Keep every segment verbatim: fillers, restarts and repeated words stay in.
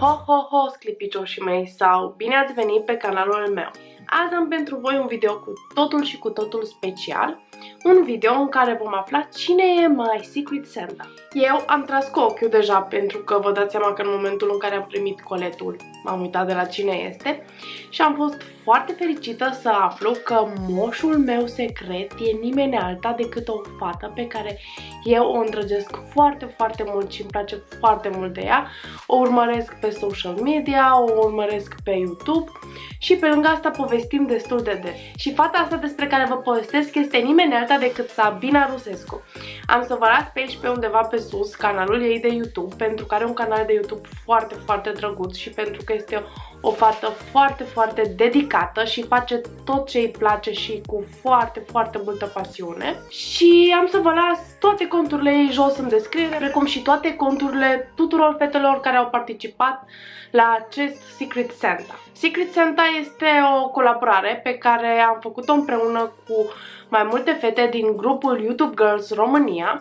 Ho, ho, ho, sclipicioșii mei, sau bine ați venit pe canalul meu. Azi am pentru voi un video cu totul și cu totul special. Un video în care vom afla cine e My Secret Santa. Eu am tras cu ochiul deja pentru că vă dați seama că în momentul în care am primit coletul m-am uitat de la cine este și am fost foarte fericită să aflu că moșul meu secret e nimeni alta decât o fată pe care eu o îndrăgesc foarte, foarte mult și îmi place foarte mult de ea. O urmăresc pe social media, o urmăresc pe YouTube și pe lângă asta povestim destul de des. Și fata asta despre care vă povestesc este nimeni alta decât Sabina Rusescu. Am să vă las pe aici pe undeva pe sus canalul ei de YouTube, pentru că are un canal de YouTube foarte, foarte drăguț și pentru că este o fată foarte, foarte dedicată și face tot ce îi place și cu foarte, foarte multă pasiune. Și am să vă las toate conturile ei jos în descriere, precum și toate conturile tuturor fetelor care au participat la acest Secret Santa. Secret Santa este o colaborare pe care am făcut-o împreună cu mai multe fete din grupul YouTube Girls România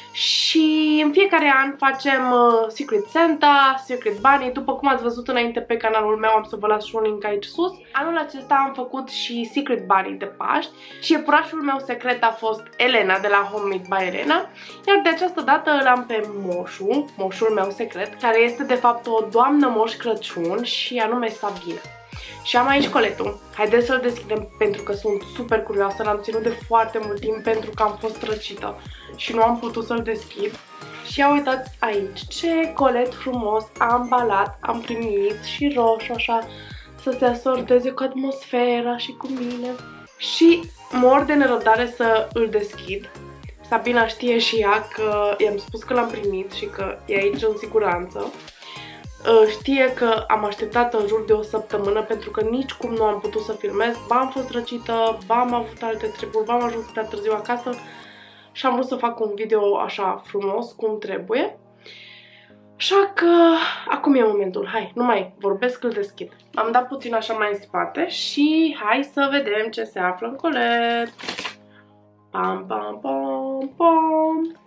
și în fiecare an facem uh, Secret Santa, Secret Bunny, după cum ați văzut înainte pe canalul meu, am să vă las și un link aici sus. Anul acesta am făcut și Secret Bunny de Paști și iepurașul meu secret a fost Elena de la Homemade by Elena, iar de această dată îl am pe moșul, moșul meu secret, care este de fapt o doamnă Moș Crăciun și anume Sabina. Și am aici coletul. Haideți să-l deschidem pentru că sunt super curioasă. L-am ținut de foarte mult timp pentru că am fost răcită și nu am putut să-l deschid. Și ia uitați aici ce colet frumos ambalat am primit și roșu așa să se asorteze cu atmosfera și cu mine. Și mor de nerăbdare să îl deschid. Sabina știe și ea că i-am spus că l-am primit și că e aici în siguranță. Știe că am așteptat în jur de o săptămână pentru că nici cum nu am putut să filmez. Ba am fost răcită, ba am avut alte treburi, ba am ajuns prea târziu acasă și am vrut să fac un video așa frumos, cum trebuie. Așa că acum e momentul. Hai, nu mai vorbesc, îl deschid. Am dat puțin așa mai în spate și hai să vedem ce se află în colet. Pam, pam, pam, pam.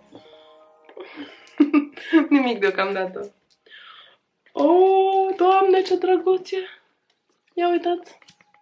Nimic deocamdată. Oh, Doamne, ce drăguț e! Ia uitați!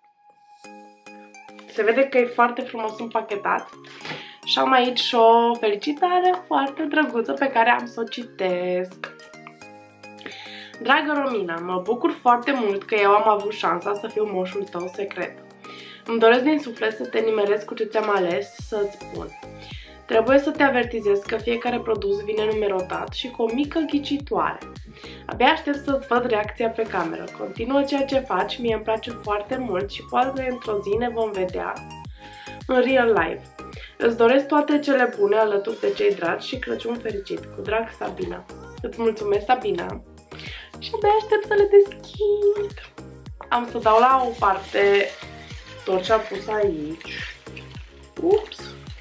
Se vede că e foarte frumos împachetat și am aici și o felicitare foarte drăguță pe care am să o citesc. Dragă Romina, mă bucur foarte mult că eu am avut șansa să fiu moșul tău secret. Îmi doresc din suflet să te nimeresc cu ce ți-am ales să-ți spun. Trebuie să te avertizez că fiecare produs vine numerotat și cu o mică ghicitoare. Abia aștept să-ți văd reacția pe cameră. Continuă ceea ce faci, mie îmi place foarte mult și poate într-o zi ne vom vedea în real life. Îți doresc toate cele bune alături de cei dragi și Crăciun fericit. Cu drag, Sabina. Îți mulțumesc, Sabina. Și abia aștept să le deschid. Am să dau la o parte tot ce a pus aici. Ups!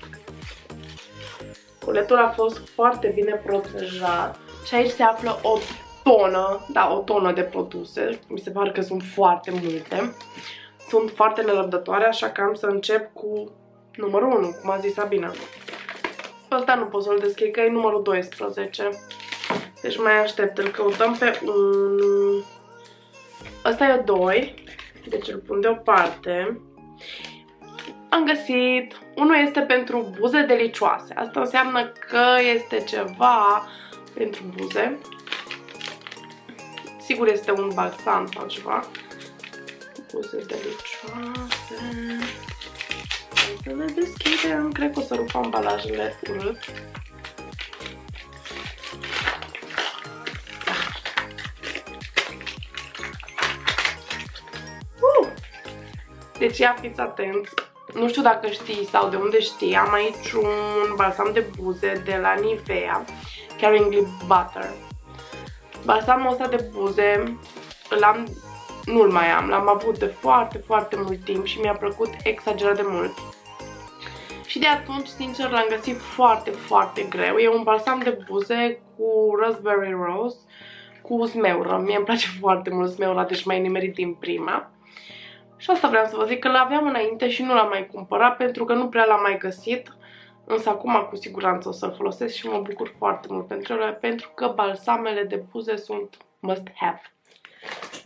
Coletul a fost foarte bine protejat și aici se află o tonă, da, o tonă de produse. Mi se pare că sunt foarte multe. Sunt foarte nerăbdătoare, așa că am să încep cu numărul unu, cum a zis Sabina. Ăsta nu pot să-l deschid, că e numărul doisprezece. Deci mai aștept, îl căutăm pe unu. Ăsta e doi, deci îl pun deoparte. Am găsit, unul este pentru buze delicioase. Asta înseamnă că este ceva pentru buze. Sigur este un balsam sau ceva. Buze delicioase. Să le deschidem. Cred că o să rup ambalajele urât. Uh! Deci ia fiți atenți. Nu știu dacă știi sau de unde știi, am aici un balsam de buze de la Nivea, Caring Lip Butter. Balsamul ăsta de buze l-am, nu-l mai am, l-am avut de foarte, foarte mult timp și mi-a plăcut exagerat de mult. Și de atunci, sincer, l-am găsit foarte, foarte greu. E un balsam de buze cu Raspberry Rose, cu smeură. Mie îmi place foarte mult smeura, deci m-ai nimerit din prima. Și asta vreau să vă zic, că l-aveam înainte și nu l-am mai cumpărat pentru că nu prea l-am mai găsit. Însă acum cu siguranță o să-l folosesc și mă bucur foarte mult pentru ele, pentru că balsamele de buze sunt must have.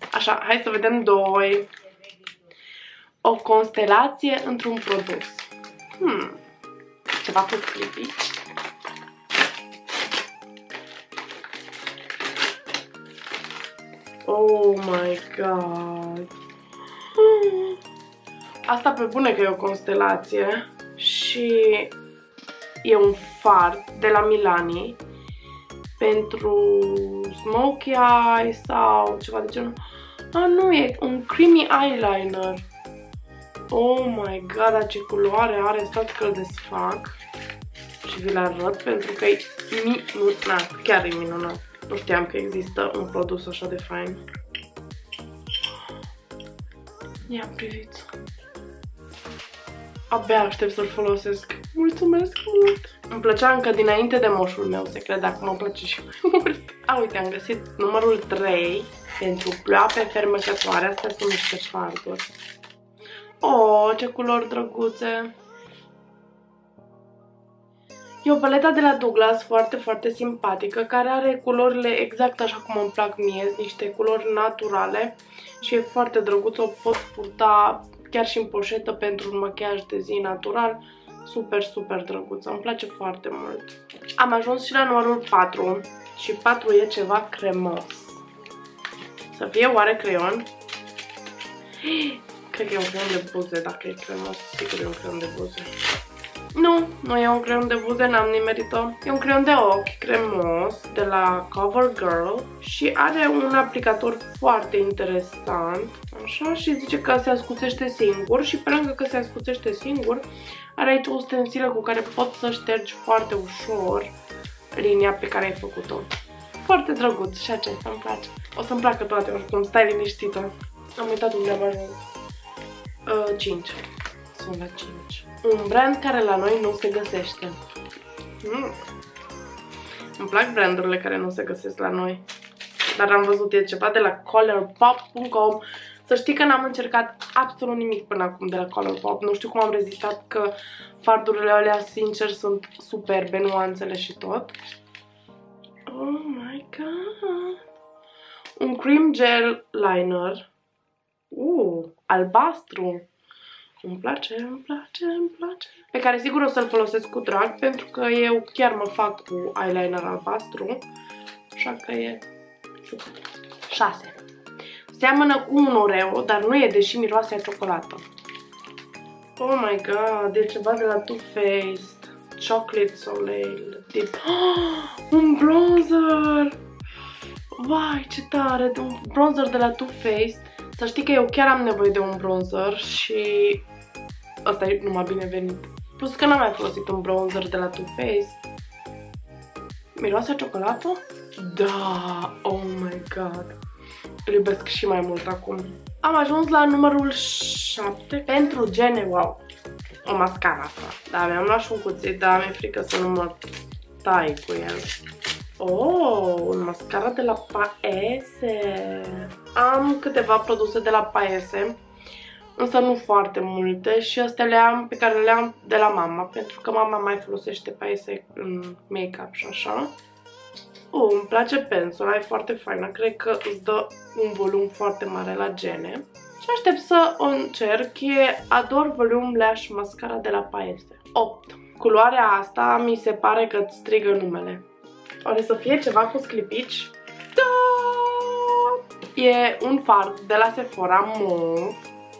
Așa, hai să vedem doi. O constelație într-un produs. Hmm. Ceva cu clipici. Oh my god. Hmm. Asta pe bune că e o constelație. Și e un fard de la Milani pentru smokey eye sau ceva de genul. Ah, nu, e un creamy eyeliner. Oh my god, dar ce culoare are, stați că îl desfac și vi-l arăt pentru că e minunat, chiar e minunat. Nu știam că există un produs așa de fain. Ia, priviți. Abia aștept să-l folosesc. Mulțumesc mult! Îmi plăcea încă dinainte de moșul meu secret, acum îmi place și mai mult. A, uite, am găsit numărul trei pentru ploape fermecătoare. Astea sunt niște farduri. Oh, ce culori drăguțe! E o paletă de la Douglas foarte, foarte simpatică, care are culorile exact așa cum îmi plac mie, niște culori naturale și e foarte drăguț, o pot purta chiar și în poșetă pentru un machiaj de zi natural. Super, super drăguță, îmi place foarte mult. Am ajuns și la numărul patru și patru e ceva cremos. Să fie oare creion? Cred că e un creion de buze, dacă e cremos, sigur e un creion de buze. Nu, nu e un creion de buze, n-am nimerit-o. E un creion de ochi cremos de la CoverGirl și are un aplicator foarte interesant, așa, și zice că se ascuțește singur și pe lângă că se ascuțește singur, are aici o stensilă cu care poți să ștergi foarte ușor linia pe care ai făcut-o. Foarte drăguț și acesta îmi place. O să-mi placă toate, oricum, stai liniștită. Am uitat unde am ajuns. Uh, cinci. Sunt la cinci. Un brand care la noi nu se găsește. Mm. Îmi plac brandurile care nu se găsesc la noi. Dar am văzut, e ceva de la colourpop punct com. Să știi că n-am încercat absolut nimic până acum de la Colourpop. Nu știu cum am rezistat, că fardurile alea, sincer, sunt superbe, nuanțele și tot. Oh my god. Un cream gel liner. Uh, albastru. Îmi place, îmi place, îmi place. Pe care sigur o să-l folosesc cu drag, pentru că eu chiar mă fac cu eyeliner albastru. Așa că e șase. Seamănă cu un Oreo, dar nu e, deși miroase a ciocolată. Oh my god, e ceva de la Too Faced. Chocolate Soleil. De... Oh, un bronzer! Vai, ce tare! Un bronzer de la Too Faced. Să știi că eu chiar am nevoie de un bronzer și ăsta e numai binevenit. Plus că n-am mai folosit un bronzer de la Too Faced. Miroase a ciocolată? Da! Oh my god! Îl iubesc și mai mult acum. Am ajuns la numărul șapte pentru Gene Wow. O mascara asta. Da, mi-am luat și un cuțit, dar mi-e frică să nu mă tai cu el. Oh, un mascara de la Paese. Am câteva produse de la Paese, însă nu foarte multe și astea le am, pe care le am de la mama, pentru că mama mai folosește Paese în make-up și așa. Oh, îmi place pensula, e foarte faină, cred că îți dă un volum foarte mare la gene. Și aștept să o încerc, e Adore Volume Lash Mascara de la Paese. opt. Culoarea asta mi se pare că îți strigă numele. Oare să fie ceva cu sclipici? Da! E un fard de la Sephora mauve.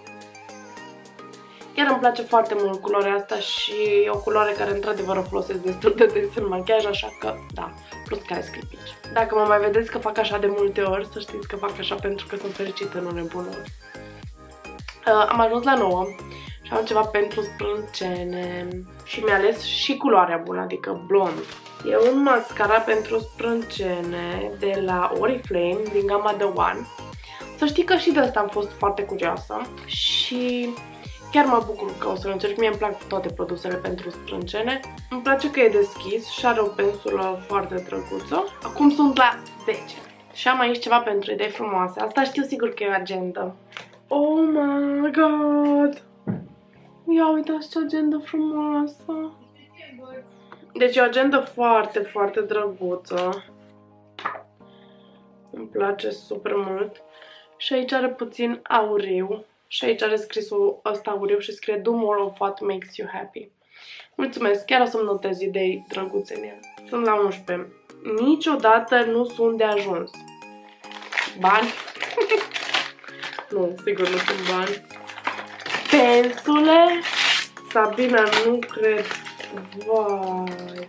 Chiar îmi place foarte mult culoarea asta și e o culoare care într-adevăr o folosesc destul de des în machiaj, așa că da, plus că are sclipici. Dacă mă mai vedeți că fac așa de multe ori, să știți că fac așa pentru că sunt fericită, nu nebună. Uh, am ajuns la nouă și am ceva pentru sprâncene și mi-a ales și culoarea bună, adică blond. E un mascara pentru sprâncene de la Oriflame din gama The One. Să știi că și de asta am fost foarte curioasă și chiar mă bucur că o să-l încerc. Mie îmi plac toate produsele pentru sprâncene. Îmi place că e deschis și are o pensulă foarte drăguță. Acum sunt la zece. Și am aici ceva pentru idei frumoase. Asta știu sigur că e agenda. Oh my god! Ia uitați ce agenda frumoasă! Deci e o agenda foarte, foarte drăguță. Îmi place super mult. Și aici are puțin auriu. Și aici are scrisul ăsta auriu și scrie Do more of what makes you happy. Mulțumesc, chiar o să-mi notez idei drăguțe în el. Sunt la unsprezece. Niciodată nu sunt de ajuns. Bani? Nu, sigur nu sunt bani. Pensule? Sabina, nu cred. Vai.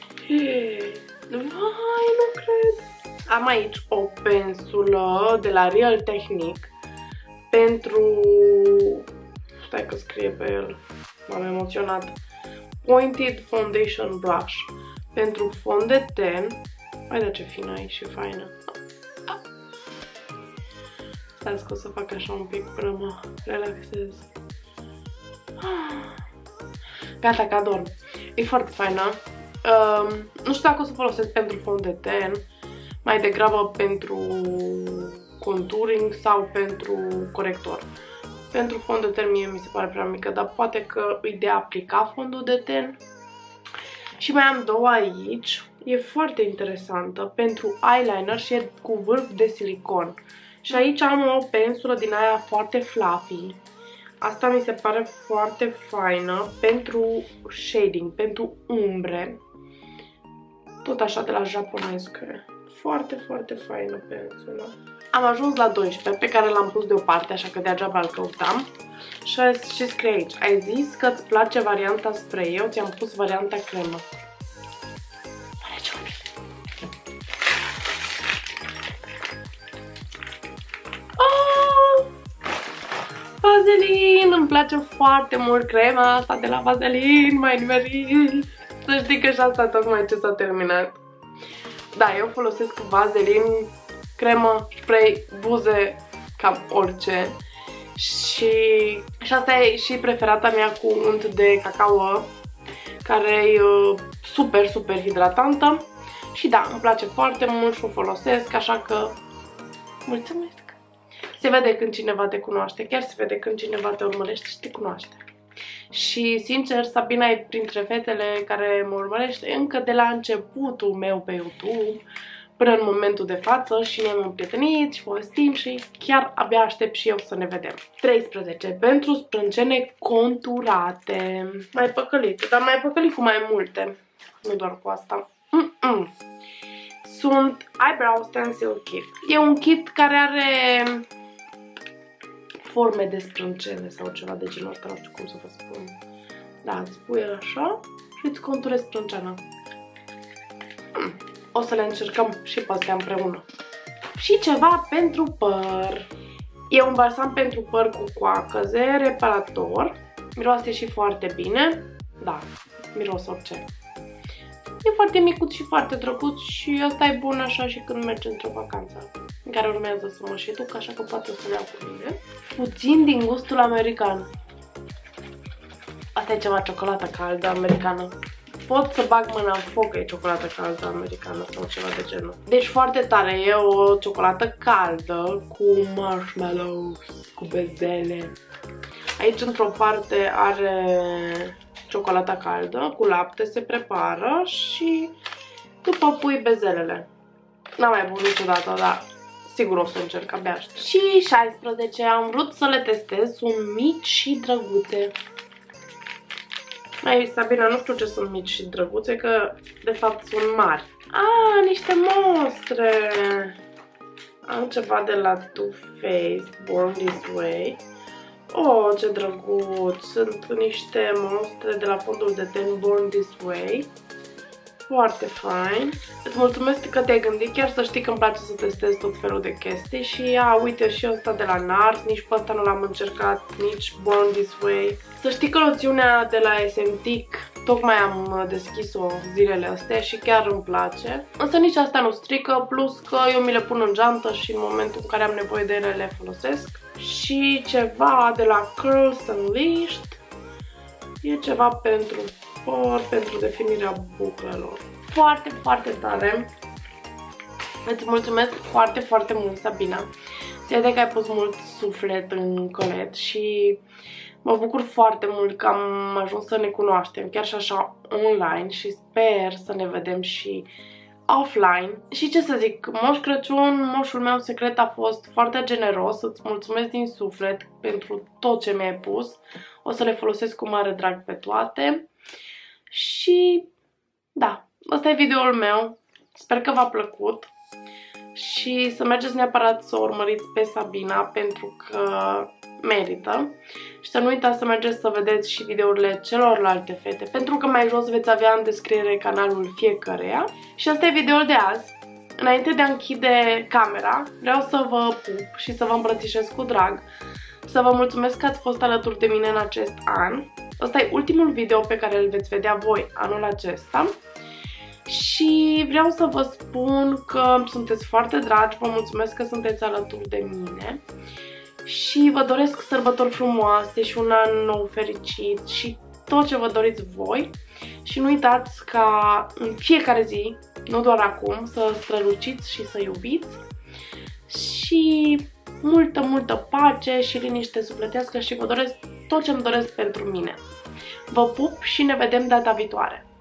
Vai, nu cred. Am aici o pensulă de la Real Technique pentru... Stai că scrie pe el. M-am emoționat. Pointed Foundation Brush. Pentru fond de ten. Hai de ce fină e și faină. Stai că o să fac așa un pic până mă relaxez. Gata că adorm. E foarte faină. Um, nu știu dacă o să folosesc pentru fond de ten, mai degrabă pentru contouring sau pentru corector. Pentru fond de ten mie mi se pare prea mică, dar poate că îi de aplica fondul de ten. Și mai am două aici. E foarte interesantă pentru eyeliner și e cu vârf de silicon. Și aici am o pensulă din aia foarte fluffy. Asta mi se pare foarte faină pentru shading, pentru umbre. Tot așa de la japonez. Foarte, foarte faină pensulă. Am ajuns la doisprezece, pe care l-am pus deoparte, așa că degeaba îl căutam. Și scrie aici, ai zis că îți place varianta spray, eu ți-am pus varianta cremă. Oh! Vaseline! Îmi place foarte mult crema asta de la Vaseline, mai nimerit. Să știi că și asta tocmai ce s-a terminat. Da, eu folosesc Vaseline, cremă, spray, buze, cam orice. Și, și asta e și preferata mea cu unt de cacao, care e uh, super, super hidratantă. Și da, îmi place foarte mult și o folosesc, așa că mulțumesc! Se vede când cineva te cunoaște, chiar se vede când cineva te urmărește și te cunoaște. Și, sincer, Sabina e printre fetele care mă urmărește încă de la începutul meu pe YouTube până în momentul de față și ne-am împrietenit și povestim și chiar abia aștept și eu să ne vedem. treisprezece. Pentru sprâncene conturate. Mai păcălit, dar mai păcălit cu mai multe. Nu doar cu asta. Mm -mm. Sunt Eyebrow Stencil Kit. E un kit care are forme de sprâncene sau ceva de genul ăsta, nu știu cum să vă spun. Da, îți pui el așa și îți conturezi sprâncena. Hmm. O să le încercăm și pe astea împreună. Și ceva pentru păr. E un balsam pentru păr cu coacăze, reparator. Miroase și foarte bine. Da, miros orice. E foarte micuț și foarte drăguț și ăsta e bun așa și când mergi într-o vacanță în care urmează să mă și duc, așa că poate o să le iau cu mine. Puțin din gustul american. Asta e ceva ciocolată caldă americană. Pot să bag mâna în foc că e ciocolată caldă americană sau ceva de genul. Deci foarte tare, e o ciocolată caldă cu marshmallows, cu bezele. Aici într-o parte are ciocolata caldă, cu lapte se prepară și după pui bezelele. N-am mai bun niciodată, dar sigur o să încerc, abia aștept. Și șaisprezece, am vrut să le testez, sunt mici și drăguțe. Mai Sabina, nu știu ce sunt mici și drăguțe, că de fapt sunt mari. Ah, niște monstre! Am ceva de la Too Faced, Born This Way. Oh, ce drăguț! Sunt niște monstre de la fondul de ten Born This Way. Foarte fain. Îți mulțumesc că te-ai gândit, chiar să știi că îmi place să testez tot felul de chestii. Și, a, uite și ăsta de la Nars, nici pe ăsta nu l-am încercat, nici Born This Way. Să știi că loțiunea de la Essentic tocmai am deschis-o zilele astea și chiar îmi place. Însă nici asta nu strică, plus că eu mi le pun în geantă și în momentul în care am nevoie de ele le folosesc. Și ceva de la Curls Unleashed. E ceva pentru păr, pentru definirea buclelor. Foarte, foarte tare. Îți mulțumesc foarte, foarte mult, Sabina. Se vede că ai pus mult suflet în colet și mă bucur foarte mult că am ajuns să ne cunoaștem, chiar și așa online, și sper să ne vedem și offline. Și ce să zic, Moș Crăciun, moșul meu secret a fost foarte generos, îți mulțumesc din suflet pentru tot ce mi-ai pus. O să le folosesc cu mare drag pe toate. Și da, ăsta e videoul meu. Sper că v-a plăcut. Și să mergeți neapărat să o urmăriți pe Sabina pentru că merită. Și să nu uitați să mergeți să vedeți și videourile celorlalte fete, pentru că mai jos veți avea în descriere canalul fiecăreia. Și asta e videoul de azi. Înainte de a închide camera, vreau să vă pup și să vă îmbrățișez cu drag. Să vă mulțumesc că ați fost alături de mine în acest an. Ăsta e ultimul video pe care îl veți vedea voi anul acesta. Și vreau să vă spun că sunteți foarte dragi, vă mulțumesc că sunteți alături de mine. Și vă doresc sărbători frumoase și un an nou fericit și tot ce vă doriți voi. Și nu uitați ca în fiecare zi, nu doar acum, să străluciți și să iubiți. Și multă, multă pace și liniște sufletească și vă doresc tot ce îmi doresc pentru mine. Vă pup și ne vedem data viitoare!